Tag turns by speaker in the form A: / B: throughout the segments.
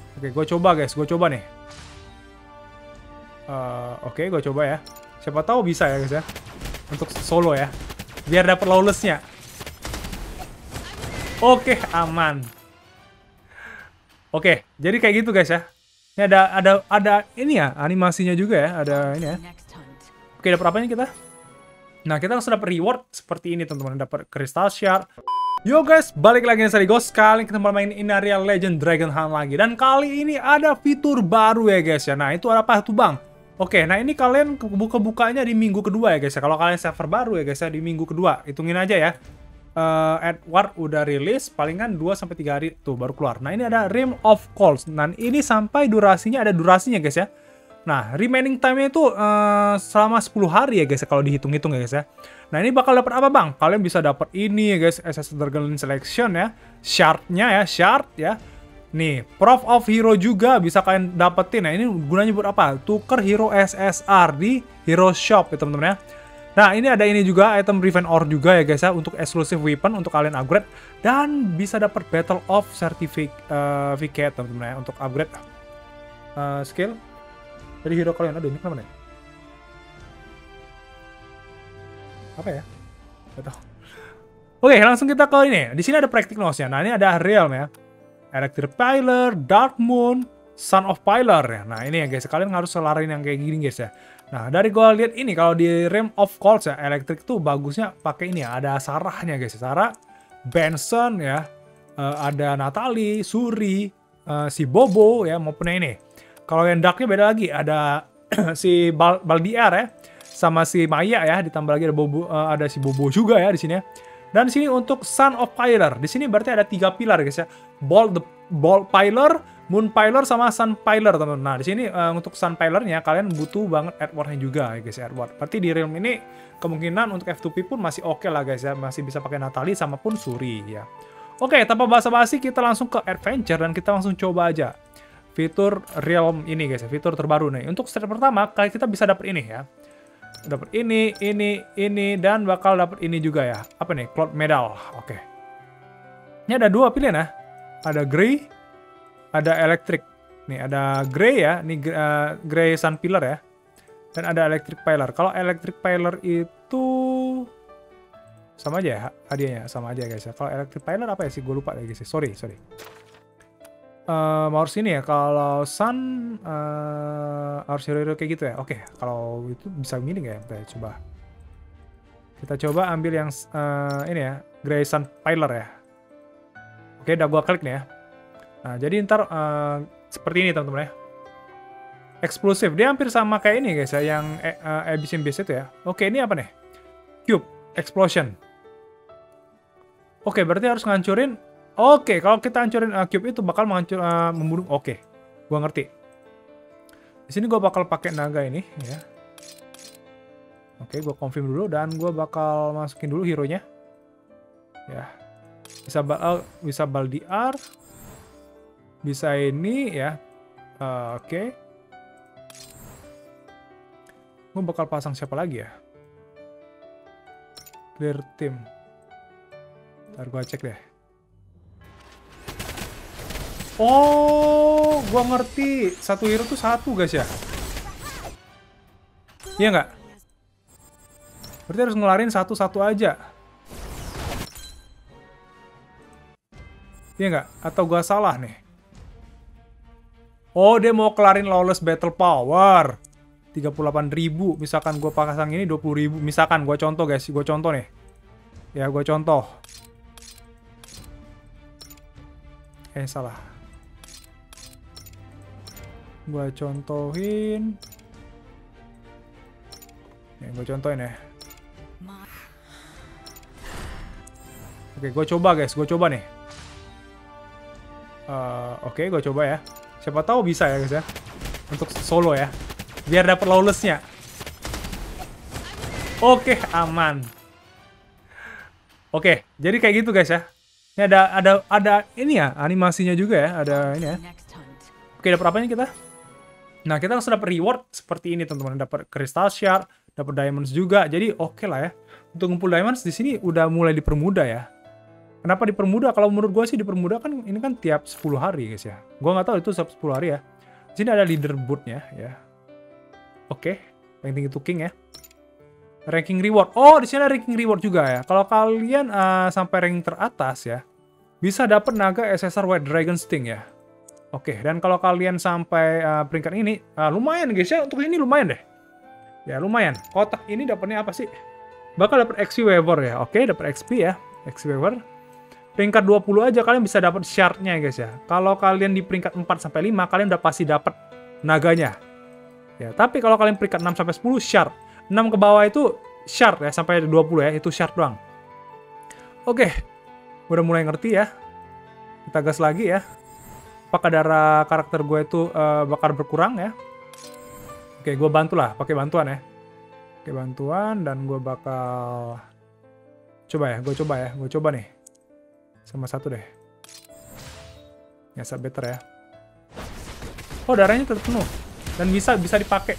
A: Oke, gue coba guys, gue coba nih. Oke, gue coba ya. Siapa tahu bisa ya guys ya. Untuk solo ya. Biar dapat lawless-nya. Oke, aman. Oke, jadi kayak gitu guys ya. Ini ada ini ya, animasinya juga ya, ada ini ya. Oke, dapat apanya kita? Nah, kita langsung dapat reward seperti ini teman-teman, dapat crystal shard. Yo guys, balik lagi nih saya Ghost. Kali kita main Inaria Legend Dragon Hunt lagi. Dan kali ini ada fitur baru ya guys ya. Nah, itu apa tuh bang? Oke, nah ini kalian buka-bukanya di minggu kedua ya guys ya. Kalau kalian server baru ya guys ya, di minggu kedua. Hitungin aja ya. Edward udah rilis, palingan 2-3 hari tuh baru keluar. Nah, ini ada Realm of Calls. Nah, ini sampai durasinya, ada durasinya guys ya. Nah, remaining time-nya itu selama 10 hari ya guys ya, kalau dihitung-hitung ya guys ya. Nah, ini bakal dapat apa bang? Kalian bisa dapat ini ya guys, SS Dragon Selection ya. Shard-nya ya, shard ya. Nih, Prof of Hero juga bisa kalian dapetin. Nah, ini gunanya buat apa? Tuker hero SSR di Hero Shop ya teman-teman ya. Nah, ini ada ini juga, item Revenge Ore juga ya guys ya, untuk exclusive weapon untuk kalian upgrade. Dan bisa dapat Battle of Certificate teman-teman ya, untuk upgrade skill dari hero kalian. Aduh, ini kenapa nih? Apa ya? Gak tahu. Oke, langsung kita ke ini. Di sini ada practical notes-nya. Nah, ini ada Realm ya. Electric Pilar, Dark Moon, Son of Pilar ya. Nah, ini ya guys, kalian harus selarin yang kayak gini guys ya. Nah, dari gua lihat ini kalau di Realm of Calls ya, Electric tuh bagusnya pakai ini ya, ada Sarahnya guys. Sarah, Benson ya, ada Natalie, Suri, si Bobo ya, maupun ini. Kalau yang Darknya beda lagi, ada si Baldiar ya, sama si Maya ya, ditambah lagi ada Bobo, ada si Bobo juga ya di sini ya. Dan di sini untuk Son of Pilar, di sini berarti ada 3 pilar guys ya. Ball Pilar, Moon Pilar, sama Sun Pilar teman-teman. Nah, di sini untuk Sun Pilar-nya kalian butuh banget Edward-nya juga ya guys ya, Edward. Berarti di Realm ini kemungkinan untuk F2P pun masih oke lah guys ya, masih bisa pakai Natalie sama pun Suri ya. Oke, tanpa basa-basi kita langsung ke Adventure dan kita langsung coba aja fitur Realm ini guys ya, fitur terbaru nih. Untuk step pertama, kali kita bisa dapat ini ya. Dapat ini, dan bakal dapat ini juga ya. Apa nih? Cloud Medal. Oke. Ini ada 2 pilihan ya. Ada Grey, ada Electric. Nih, ada Grey ya. Ini Grey Sun Pillar ya. Dan ada Electric Pilar. Kalau Electric Pilar itu sama aja ya hadiahnya, sama aja guys ya. Kalau Electric Pilar apa ya sih? Gue lupa ya guys. Sorry. Harus ini ya, kalau Sun harus hero-hero kayak gitu ya. Oke, kalau itu bisa milih nggak ya? Coba. Kita coba ambil yang ini ya, Grey Sun Pilar ya. Oke, udah gua klik nih ya. Nah, jadi ntar seperti ini teman-teman ya. Eksklusif, dia hampir sama kayak ini guys ya, yang Abyssinian Beast itu ya. Oke, ini apa nih? Cube Explosion. Oke, berarti harus ngancurin. Oke, kalau kita hancurin cube itu bakal membunuh. Oke, gua ngerti. Di sini gua bakal pakai naga ini ya. Oke, gua confirm dulu dan gua bakal masukin dulu hero-nya. Ya. Bisa Baldiar. Bisa ini ya. Oke. Gua bakal pasang siapa lagi ya? Clear team. Ntar gua cek deh. Oh, gua ngerti. Satu hero tuh satu guys ya. Iya nggak? Berarti harus ngelarin satu-satu aja. Iya nggak? Atau gua salah nih? Oh, dia mau kelarin Lawless Battle Power. 38.000. Misalkan gua pasang ini 20.000. Misalkan gua contoh guys. Gua contoh nih. Ya, gua contoh. Salah. Gua contohin. Nih, gua contohin ya. Oke, gua coba guys. Gua coba nih. Oke, gua coba ya. Siapa tahu bisa ya guys ya. Untuk solo ya. Biar dapat lawless-nya. Oke, aman. Oke, jadi kayak gitu guys ya. Ini ada ini ya, animasinya juga ya. Ada ini ya. Oke, dapat apanya kita? Nah, kita langsung dapat reward seperti ini teman-teman. Dapat crystal shard, dapat diamonds juga. Jadi oke lah ya. Untuk ngumpul diamonds di sini udah mulai dipermudah ya. Kenapa dipermudah? Kalau menurut gue sih dipermudah kan ini kan tiap 10 hari guys ya. Gue nggak tahu itu tiap 10 hari ya. Di sini ada leaderboardnya ya. Oke, ranking to king ya. Ranking reward. Oh, di sini ada ranking reward juga ya. Kalau kalian sampai ranking teratas ya, bisa dapat naga SSR White Dragon Sting ya. Oke, dan kalau kalian sampai peringkat ini, lumayan guys ya. Untuk ini lumayan deh. Ya lumayan. Kotak ini dapatnya apa sih? Bakal dapat XP Waver ya. Oke, dapat XP ya. XP Waver. Peringkat 20 aja kalian bisa dapat shardnya guys ya. Kalau kalian di peringkat 4 sampai 5 kalian udah pasti dapat naganya. Ya, tapi kalau kalian peringkat 6 sampai 10 shard. 6 ke bawah itu shard ya sampai 20 ya, itu shard doang. Oke. Udah mulai ngerti ya. Kita gas lagi ya. Apakah darah karakter gue itu bakal berkurang ya? Oke, gue bantulah pakai bantuan ya. Oke, bantuan dan gue bakal gue coba nih. Sama satu deh. Biasa better ya. Oh, darahnya tetap penuh. Dan bisa dipakai.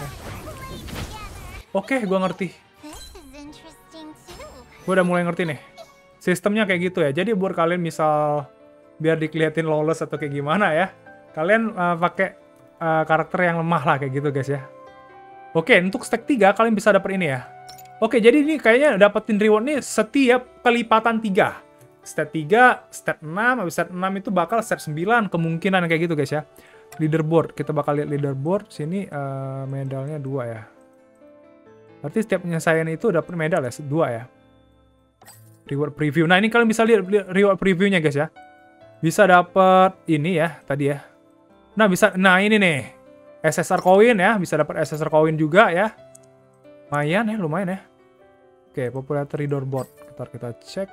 A: Oke, gue ngerti. Gue udah mulai ngerti nih. Sistemnya kayak gitu ya. Jadi buat kalian misal biar dikeliatin lawless atau kayak gimana ya. Kalian pakai karakter yang lemah lah kayak gitu guys ya. Oke, untuk stack 3 kalian bisa dapat ini ya. Oke, jadi ini kayaknya dapetin reward nih setiap kelipatan 3. Stat 3, stat 6, habis stat 6 itu bakal stat 9 kemungkinan kayak gitu guys ya. Leaderboard, kita bakal lihat leaderboard. Sini medalnya 2 ya. Berarti setiap penyelesaian itu dapat medal ya, 2 ya. Reward preview. Nah, ini kalian bisa lihat reward previewnya guys ya. Bisa dapat ini ya, tadi ya. Nah ini nih. SSR coin ya, bisa dapat SSR coin juga ya. Lumayan ya. Oke, popularity leaderboard. Kita cek.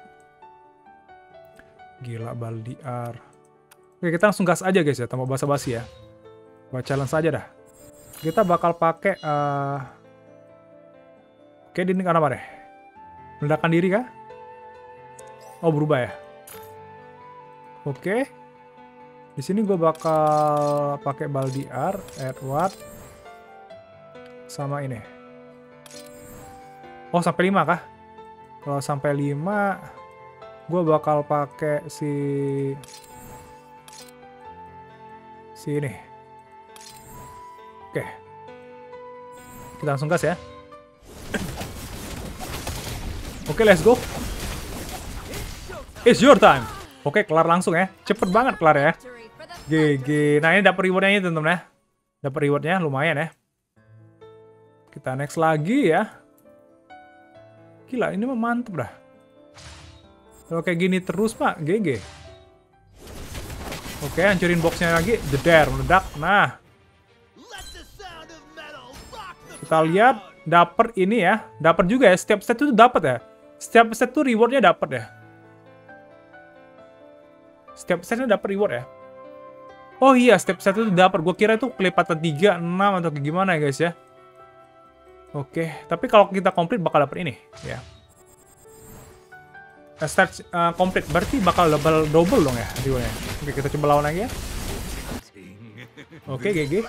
A: Gila, Baldiar. Oke, kita langsung gas aja guys ya, tanpa basa-basi ya. Buat challenge aja dah. Kita bakal pakai Oke, ini kan apa deh? Meledakan diri kah? Oh, berubah ya. Oke. Di sini gue bakal pakai Baldiar, Edward, sama ini. Oh, sampai 5 kah? Kalau sampai 5 gue bakal pakai si ini. Oke. Kita langsung gas ya. Oke, let's go. It's your time. Oke, kelar langsung ya. Cepet banget kelar ya. GG. Nah, ini dapat rewardnya ini teman-teman ya. Dapat rewardnya lumayan ya. Kita next lagi ya. Gila, ini mah mantep dah. Kalau kayak gini terus pak, GG. Oke, hancurin boxnya lagi, jeder, meledak. Nah, kita lihat dapat ini ya, dapat juga ya. Setiap set itu dapat ya. Setiap set itu rewardnya dapat ya. Setiap setnya dapat reward ya. Oh iya, setiap set itu dapat. Gue kira itu kelipatan 3, 6 atau kayak gimana ya guys ya. Oke, tapi kalau kita komplit bakal dapat ini ya. Start komplit berarti bakal double dong ya rewardnya. Oke, kita coba lawan lagi ya. Oke, GG.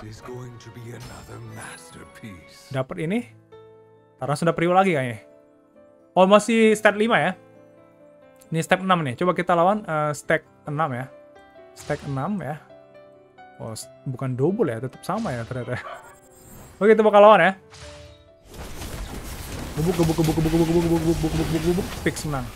A: Dapat ini. Karena sudah reward lagi kayaknya. Oh, masih stat 5 ya. Ini step 6 nih. Coba kita lawan stack 6 ya. Stack 6 ya. Oh, bukan double ya, tetap sama ya ternyata. Oke, kita bakal lawan ya. Gebuk. Fix menang.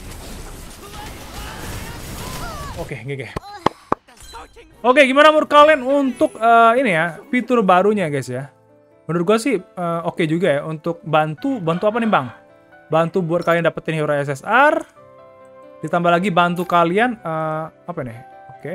A: Oke, GG. Oke, gimana menurut kalian untuk ini ya, fitur barunya guys ya? Menurut gua sih oke juga ya untuk bantu apa nih bang? Bantu buat kalian dapetin hero SSR. Ditambah lagi bantu kalian apa nih? Oke.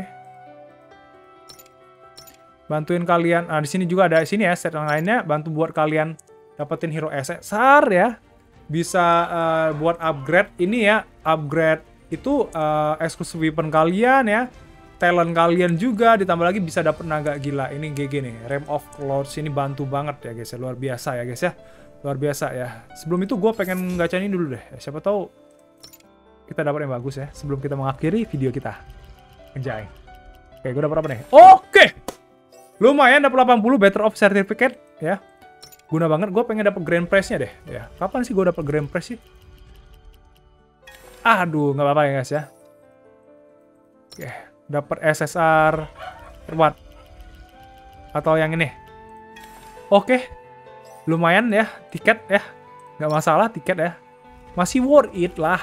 A: Bantuin kalian. Di sini juga ada sini ya set yang lainnya. Bantu buat kalian dapetin hero SSR ya. Bisa buat upgrade ini ya. Upgrade itu eksklusif weapon kalian ya. Talent kalian juga, ditambah lagi bisa dapet naga gila. Ini GG nih, Realm of Clouds ini bantu banget ya guys ya, luar biasa ya guys ya. Luar biasa ya. Sebelum itu gue pengen gacain ini dulu deh. Siapa tahu kita dapat yang bagus ya, sebelum kita mengakhiri video kita. Anjay. Oke, gue dapat apa nih? Oke! Lumayan dapat 80 Better of Certificate ya. Guna banget, gue pengen dapat Grand Prize-nya deh ya. Kapan sih gue dapat Grand Prize sih? Aduh, nggak apa-apa ya guys ya. Oke, dapat SSR terbuat. Atau yang ini. Oke, lumayan ya, tiket ya. Nggak masalah tiket ya. Masih worth it lah.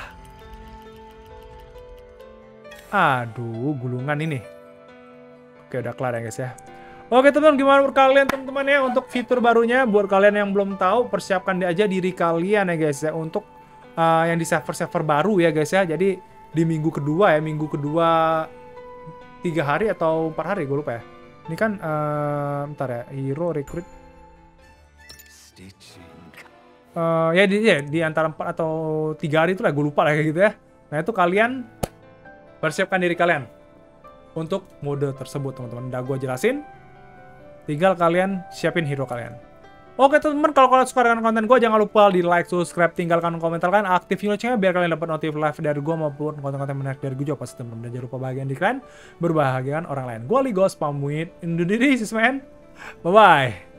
A: Aduh, gulungan ini. Oke, udah kelar ya guys ya. Oke teman-teman, gimana menurut kalian teman-teman ya untuk fitur barunya? Buat kalian yang belum tahu, persiapkan aja diri kalian ya guys ya untuk yang di server-server baru ya guys ya. Jadi di minggu kedua ya, minggu kedua 3 hari atau 4 hari, gue lupa ya. Ini kan, bentar ya, hero recruit. Ya di antara 4 atau 3 hari itu lah, gue lupa lah kayak gitu ya. Nah itu kalian persiapkan diri kalian untuk mode tersebut teman-teman. Udah gue jelasin. Tinggal kalian siapin hero kalian. Oke teman-teman, kalau kalian suka dengan konten gue, jangan lupa di like, subscribe, tinggalkan komentar kalian, aktifin loncengnya biar kalian dapat notif live dari gue maupun konten-konten menarik dari gue juga pasti teman-teman. Dan jangan lupa bahagian di kalian, berbahagiakan orang lain. Gue Ligos pamit, undur diri sis men. Bye-bye.